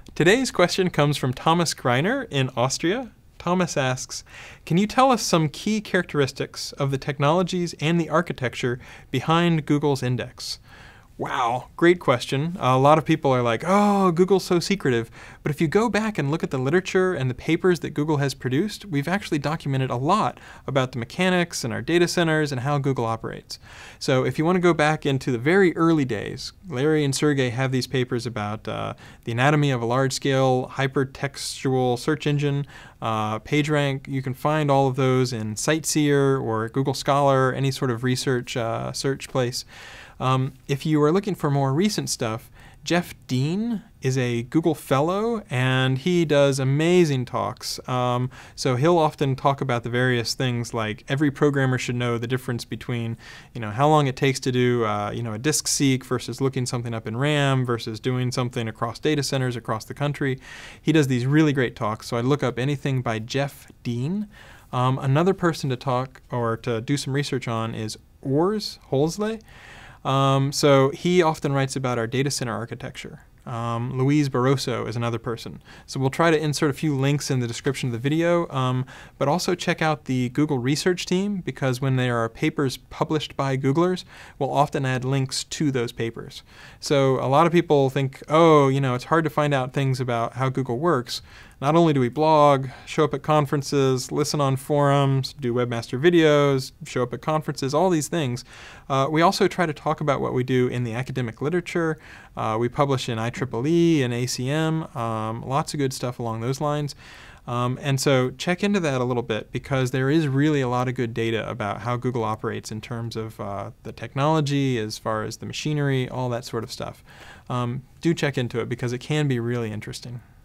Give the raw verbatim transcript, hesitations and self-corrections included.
Today's question comes from Thomas Greiner in Austria. Thomas asks, can you tell us some key characteristics of the technologies and the architecture behind Google's index? Wow, great question. A lot of people are like, oh, Google's so secretive. But if you go back and look at the literature and the papers that Google has produced, we've actually documented a lot about the mechanics and our data centers and how Google operates. So if you want to go back into the very early days, Larry and Sergey have these papers about uh, the anatomy of a large-scale hypertextual search engine, uh, PageRank. You can find all of those in Sightseer or Google Scholar, any sort of research uh, search place. Um, if you are looking for more recent stuff, Jeff Dean is a Google Fellow, and he does amazing talks. Um, so he'll often talk about the various things like every programmer should know the difference between, you know, how long it takes to do, uh, you know, a disk seek versus looking something up in RAM versus doing something across data centers across the country. He does these really great talks. So I look up anything by Jeff Dean. Um, another person to talk or to do some research on is Urs Hölzle. Um, so he often writes about our data center architecture. Um, Luiz Barroso is another person. So we'll try to insert a few links in the description of the video, um, but also check out the Google research team, because when there are papers published by Googlers, we'll often add links to those papers. So a lot of people think, oh, you know, it's hard to find out things about how Google works. Not only do we blog, show up at conferences, listen on forums, do webmaster videos, show up at conferences, all these things, uh, we also try to talk about what we do in the academic literature. Uh, we publish in I triple E and A C M, um, lots of good stuff along those lines. Um, and so check into that a little bit, because there is really a lot of good data about how Google operates in terms of uh, the technology, as far as the machinery, all that sort of stuff. Um, do check into it, because it can be really interesting.